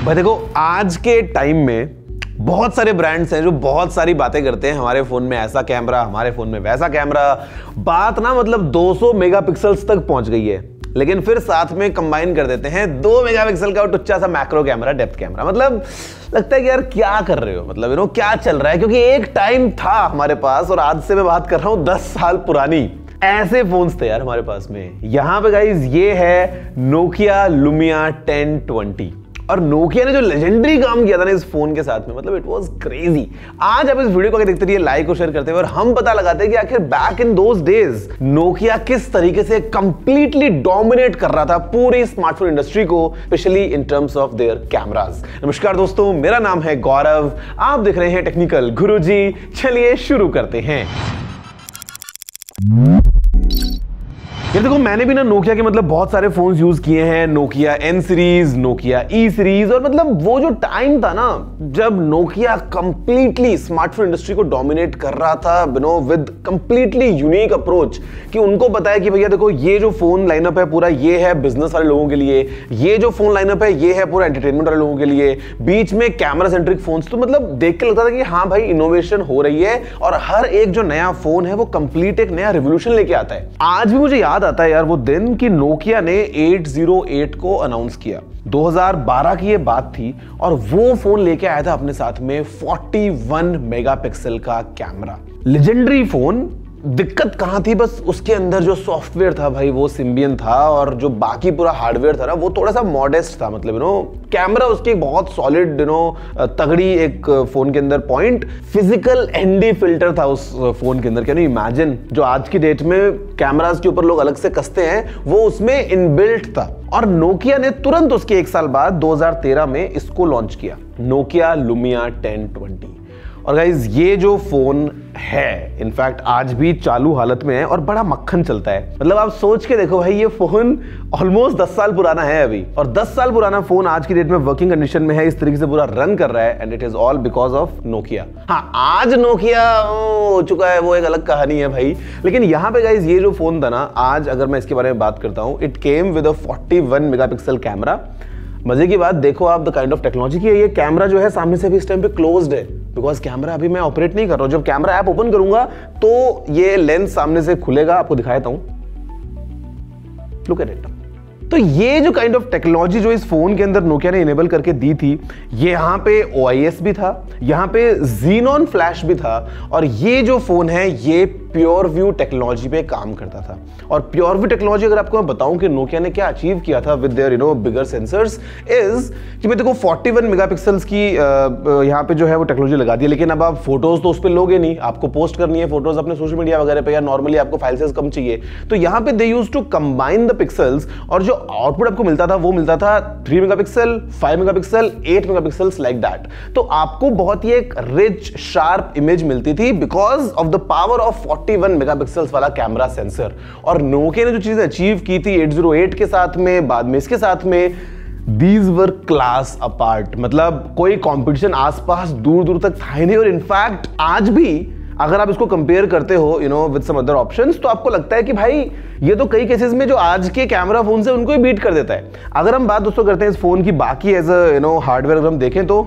भाई देखो, आज के टाइम में बहुत सारे ब्रांड्स हैं जो बहुत सारी बातें करते हैं। हमारे फोन में ऐसा कैमरा, हमारे फोन में वैसा कैमरा। बात ना मतलब 200 मेगापिक्सल्स तक पहुंच गई है, लेकिन फिर साथ में कंबाइन कर देते हैं 2 मेगापिक्सल का टुच्चा सा मैक्रो कैमरा, डेप्थ कैमरा। मतलब लगता है कि यार क्या कर रहे हो, मतलब क्या चल रहा है। क्योंकि एक टाइम था हमारे पास, और आज से मैं बात कर रहा हूं 10 साल पुरानी, ऐसे फोन्स थे यार हमारे पास में। यहां पे गाइस ये है नोकिया लुमिया 1020। और नोकिया ने जो लेजेंडरी काम किया था ना इस फोन के साथ में, मतलब इट वाज क्रेजी। आज आप इस वीडियो को आगे देखते रहिए, लाइक और शेयर करते हुए, और हम पता लगाते हैं कि आखिर back in those days Nokia किस तरीके से कंप्लीटली डोमिनेट कर रहा था पूरी स्मार्टफोन इंडस्ट्री को, specially in terms of their cameras. नमस्कार दोस्तों, मेरा नाम है गौरव, आप देख रहे हैं टेक्निकल गुरुजी। चलिए शुरू करते हैं। ये देखो, मैंने भी ना नोकिया के मतलब बहुत सारे फोन्स यूज किए हैं। Nokia N series, Nokia E series, और मतलब वो जो टाइम था ना जब नोकिया कंप्लीटली स्मार्टफोन इंडस्ट्री को डोमिनेट कर रहा था, विद कंप्लीटली यूनिक अप्रोच, कि उनको पता है कि भैया देखो ये जो फोन लाइनअप है पूरा, ये है बिजनेस वाले लोगों के लिए, ये जो फोन लाइनअप है ये है पूरा एंटरटेनमेंट वाले लोगों के लिए, बीच में कैमरा सेंट्रिक फोन्स। तो मतलब देख के लगता था कि हाँ भाई इनोवेशन हो रही है, और हर एक जो नया फोन है वो कंप्लीट एक नया रिवोल्यूशन लेके आता है। आज भी मुझे याद आता है यार वो दिन कि नोकिया ने 808 को अनाउंस किया। 2012 की ये बात थी, और वो फोन लेके आया था अपने साथ में 41 मेगापिक्सल का कैमरा। Legendary phone. दिक्कत कहां थी, बस उसके अंदर जो सॉफ्टवेयर था भाई वो सिम्बियन था, और जो बाकी पूरा हार्डवेयर था ना वो थोड़ा सा मॉडेस्ट था। मतलब कैमरा उसकी बहुत सॉलिड तगड़ी एक फोन के अंदर पॉइंट, फिजिकल एनडी फिल्टर था उस फोन के अंदर। कैन यू इमेजिन, जो आज की डेट में कैमरास के ऊपर लोग अलग से कसते हैं, वो उसमें इनबिल्ट था। और नोकिया ने तुरंत उसके 1 साल बाद 2013 में इसको लॉन्च किया, नोकिया लुमिया 1020। और गाइज ये जो फोन है इनफैक्ट आज भी चालू हालत में है और बड़ा मक्खन चलता है। मतलब आप सोच के देखो भाई, ये फोन ऑलमोस्ट 10 साल पुराना है अभी, और 10 साल पुराना फोन आज की डेट में वर्किंग कंडीशन में है, इस तरीके से पूरा रन कर रहा है, and it is all because of Nokia. हाँ, आज नोकिया हो चुका है, वो एक अलग कहानी है भाई। लेकिन यहाँ पे गाइज ये जो फोन था ना, आज अगर मैं इसके बारे में बात करता हूँ, it came with a 41 megapixel camera. मजे की बात देखो आप, द काइंड ऑफ टेक्नोलॉजी की है ये। कैमरा जो है सामने से भी इस टाइम पे क्लोज्ड है, बिकॉज कैमरा अभी मैं ऑपरेट नहीं कर रहा हूं। जब कैमरा ऐप ओपन करूंगा तो ये लेंस सामने से खुलेगा, आपको दिखाता हूं, लुक एट इट। तो ये जो काइंड ऑफ टेक्नोलॉजी जो इस फोन के अंदर नोकिया ने इनेबल करके दी थी, ये यहां पे OIS भी था, यहां पे Xenon फ्लैश भी था, और ये जो फोन है ये प्योर व्यू टेक्नोलॉजी पे काम करता था। और प्योर व्यू टेक्नोलॉजी अगर आपको मैं बताऊं कि नोकिया ने क्या अचीव किया था with their bigger sensors, is कि मैं देखो 41 मेगापिक्सल्स की यहां पे जो है वो टेक्नोलॉजी लगा दी। लेकिन अब आप फोटोज तो उस पे लोगे नहीं, आपको पोस्ट करनी है फोटोज अपने सोशल मीडिया वगैरह पे, या नॉर्मली आपको फाइल साइज कम चाहिए, तो यहां पे they used to combine the pixels, और जो आउटपुट आपको मिलता था वो मिलता था 3 megapixel, 5 megapixel, 8 megapixels, like that. तो आपको बहुत ही एक रिच शार्प इमेज मिलती थी because of the power of 41 megapixels वाला कैमरा सेंसर। और नोकिया ने जो चीजें अचीव की थी 808 के साथ में, बाद में इसके साथ में, दीज वर क्लास अपार्ट। मतलब कोई कंपटीशन आसपास दूर दूर तक था ही नहीं। और इनफैक्ट आज भी अगर आप इसको कंपेयर करते हो विद सम अदर ऑप्शंस, तो आपको लगता है कि भाई ये तो कई केसेस में जो आज के कैमरा फोन से उनको ही बीट कर देता है। अगर हम बात दोस्तों करते हैं इस फोन की बाकी एज अ हार्डवेयर अगर हम देखें तो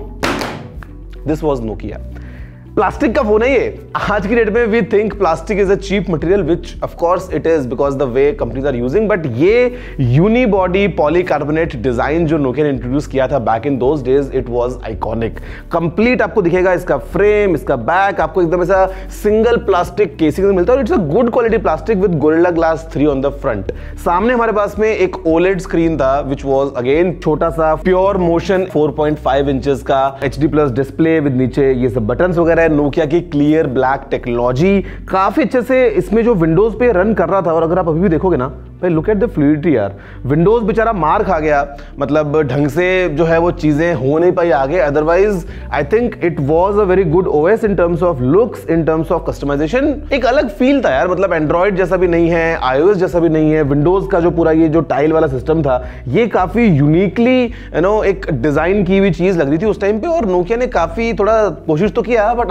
दिस वाज नोकिया। प्लास्टिक का फोन है ये। आज की डेट में we think plastic is a cheap material, which of course it is because the way companies are using, but ये यूनिबॉडी पॉलीकार्बोनेट डिजाइन जो नोकिया ने इंट्रोड्यूस किया था back in those days, it was iconic. Complete आपको दिखेगा इसका frame, इसका back, आपको एकदम ऐसा सिंगल प्लास्टिक केसिंग मिलता है, और it's a good quality plastic with Gorilla glass 3 on the front. सामने हमारे पास में एक OLED स्क्रीन था विच वाज अगेन छोटा सा प्योर मोशन 4.5 इंचेस का HD+ डिस्प्ले विद नीचे ये सब बटन्स वगैरह। नोकिया की क्लियर ब्लैक टेक्नोलॉजी काफी अच्छे से इसमें जो विंडोज पे रन कर रहा था। और अगर आप अभी भी देखोगे ना भाई, लुक एट द फ्लूइडिटी यार। विंडोज बेचारा मार खा गया, मतलब ढंग से जो है वो चीजें हो नहीं पाई आगे। Otherwise I think it was a very good OS in terms of looks, in terms of customization. एक अलग फील था यार, मतलब एंड्रॉइड जैसा भी नहीं है, iOS जैसा भी नहीं है। विंडोज का जो पूरा ये जो टाइल वाला सिस्टम था, ये काफी यूनिकली एक डिजाइन की हुई चीज लग रही थी उस टाइम पे। और नोकिया ने काफी थोड़ा कोशिश तो किया, बट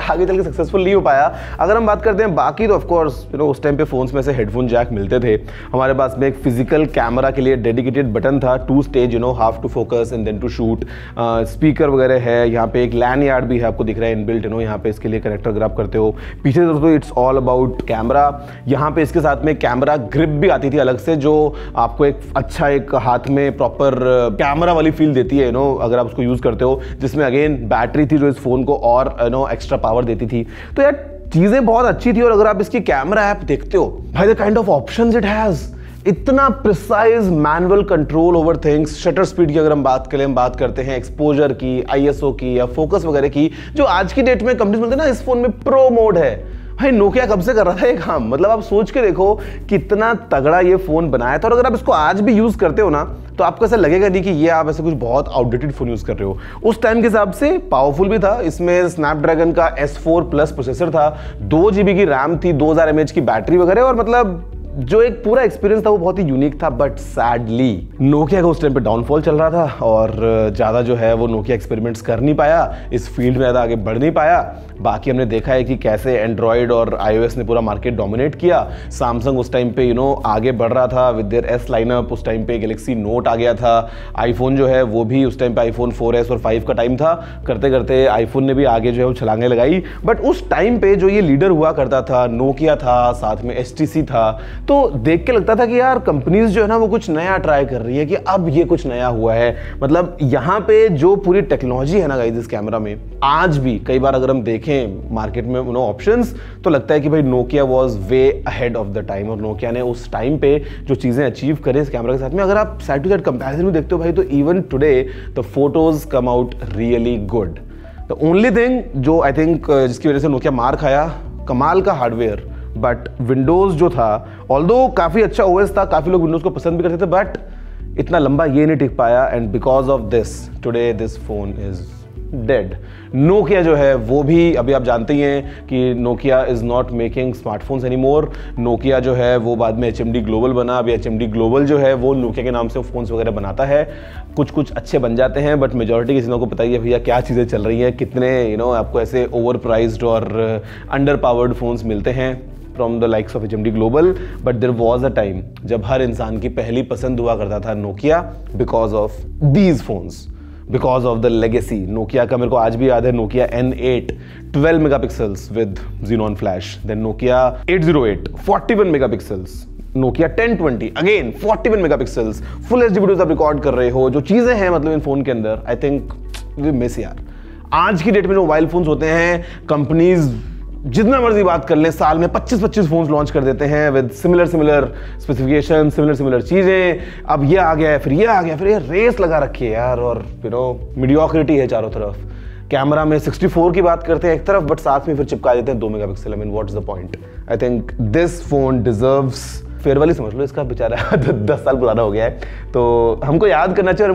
आगे चल के सक्सेसफुल नहीं हो पाया। अगर हम बात करते हैं बाकी तो ऑफकोर्स उस टाइम पे फोन्स में से हेडफोन जैक मिलते थे, हमारे पास में एक फिजिकल कैमरा के लिए डेडिकेटेड बटन था, 2 stage half to focus and then to shoot, speaker वगैरह है, यहाँ पे एक लैन यार्ड भी है आपको दिख रहा है इनबिल्ट, यहाँ पे इसके लिए कनेक्टर अगर आप करते हो। पीछे दोस्तों इट्स ऑल अबाउट कैमरा, यहाँ पे इसके साथ में कैमरा ग्रिप भी आती थी अलग से, जो आपको एक अच्छा एक हाथ में प्रॉपर कैमरा वाली फील देती है अगर आप उसको यूज करते हो, जिसमें अगेन बैटरी थी जो इस फोन को और एक्स्ट्रा पावर देती थी। तो यार चीजें बहुत अच्छी थी। और अगर आप इसकी कैमरा ऐप देखते हो भाई, the kind of options it has, इतना precise manual control over things. Shutter speed की अगर हम बात करें, हम बात करते हैं एक्सपोजर की, आईएसओ की या फोकस वगैरह की, जो आज की डेट में कंपनीज बोलते हैं ना इस फोन में प्रो मोड है। भाई नोकिया कब से कर रहा था ये काम, मतलब आप सोच के देखो कितना तगड़ा ये फोन बनाया था। और अगर आप इसको आज भी यूज करते हो ना, तो आपको ऐसा लगेगा नहीं कि ये आप ऐसे कुछ बहुत आउटडेटेड फोन यूज कर रहे हो। उस टाइम के हिसाब से पावरफुल भी था। इसमें स्नैपड्रैगन का S4 प्लस प्रोसेसर था, 2 GB की रैम थी, 2000 mAh की बैटरी वगैरह, और मतलब जो एक पूरा एक्सपीरियंस था वो बहुत ही यूनिक था। बट सैडली नोकिया का उस टाइम पे डाउनफॉल चल रहा था और ज़्यादा जो है वो नोकिया एक्सपेरिमेंट्स कर नहीं पाया, इस फील्ड में ज़्यादा आगे बढ़ नहीं पाया। बाकी हमने देखा है कि कैसे एंड्रॉयड और iOS ने पूरा मार्केट डोमिनेट किया। सैमसंग उस टाइम पे आगे बढ़ रहा था विद देयर S लाइनअप। उस टाइम पे गैलेक्सी नोट आ गया था। आईफोन जो है वो भी उस टाइम पे iPhone 4S और 5 का टाइम था। करते करते आईफोन ने भी आगे जो है वो छलांगे लगाई। बट उस टाइम पे जो ये लीडर हुआ करता था नोकिया था, साथ में HTC था, तो देख के लगता था कि यार कंपनीज जो है ना वो कुछ नया ट्राई कर रही है, कि अब ये कुछ नया हुआ है। मतलब यहाँ पे जो पूरी टेक्नोलॉजी है ना गाइस इस कैमरा में, आज भी कई बार अगर हम देखें मार्केट में ऑप्शंस, तो लगता है कि भाई Nokia was way ahead of the time. और नोकिया ने उस टाइम पे जो चीजें अचीव करें इस कैमरा के साथ में, अगर आप साइड टू साइड कंपैरिजन भी देखते हो भाई, तो even today the photos come out really good. The only thing जो आई थिंक जिसकी वजह से नोकिया मार खाया, कमाल का हार्डवेयर, बट विंडोज जो था, ऑल्दो काफी अच्छा ओएस था, काफी लोग विंडोज को पसंद भी करते थे, बट इतना लंबा ये नहीं टिक पाया। And because of this today this phone is dead. Nokia जो है वो भी, अभी आप जानते ही हैं कि Nokia is not making smartphones any more. Nokia जो है वो बाद में HMD ग्लोबल बना। अभी HMD ग्लोबल जो है वो नोकिया के नाम से फोन्स वगैरह बनाता है। कुछ अच्छे बन जाते हैं, बट मेजॉरिटी किसी को पता ही है भैया क्या चीज़ें चल रही हैं, कितने आपको ऐसे ओवर प्राइज्ड और अंडर पावर्ड फोन्स मिलते हैं from the likes of HMD global. But there was a time जब हर इंसान की पहली पसंद हुआ करता था Nokia, because of these phones, because of the legacy. Nokia का मेरे को आज भी याद है, Nokia N8 12 megapixels with Xenon flash, then Nokia 808 41 megapixels, Nokia 1020 again 41 megapixels, full HD videos आप रिकॉर्ड कर रहे हो। जो चीजें हैं मतलब इन फोन के अंदर, आई थिंक वी मिस यार। आज की डेट में जो मोबाइल फोन्स होते हैं, कंपनीज जितना मर्जी बात कर लें, साल में 25 फोन्स लॉन्च कर देते हैं विद सिमिलर स्पेसिफिकेशन, सिमिलर चीजें। अब ये आ गया है, फिर ये आ गया, फिर ये रेस लगा रखी है यार। और मीडियोक्रिटी है चारों तरफ। कैमरा में 64 की बात करते हैं एक तरफ, बट साथ में फिर चिपका देते हैं 2 megapixel. I mean what is the point? I think this phone deserves farewell ही समझ लो इसका, बेचारा 10 साल पुराना हो गया है। तो हमको याद करना चाहिए और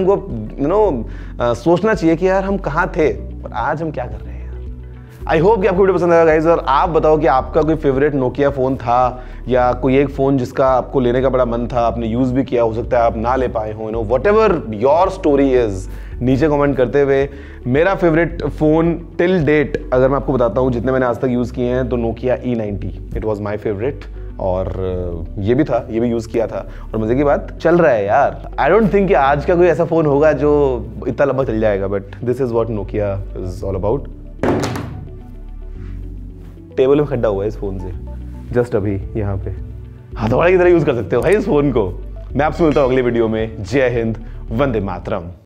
हमको सोचना चाहिए कि यार हम कहाँ थे और आज हम क्या कर रहे हैं। आई होप कि आपको वीडियो पसंद आएगा गाइज, और आप बताओ कि आपका कोई फेवरेट नोकिया फ़ोन था या कोई एक फ़ोन जिसका आपको लेने का बड़ा मन था, आपने यूज़ भी किया, हो सकता है आप ना ले पाए हो। Whatever your story is, नीचे कमेंट करते हुए। मेरा फेवरेट फ़ोन टिल डेट अगर मैं आपको बताता हूँ, जितने मैंने आज तक यूज़ किए हैं, तो Nokia E90 it was my favourite. और ये भी था, ये भी यूज़ किया था, और मज़े की बात चल रहा है यार। आई डोंट थिंक कि आज का कोई ऐसा फ़ोन होगा जो इतना लंबा चल जाएगा, but this is what Nokia is all about. Table में खड्डा हुआ है इस फोन से, जस्ट अभी यहाँ पे हथौड़ा की तरह यूज कर सकते हो भाई इस फोन को। मैं आपसे मिलता हूँ अगले वीडियो में। जय हिंद, वंदे मातरम।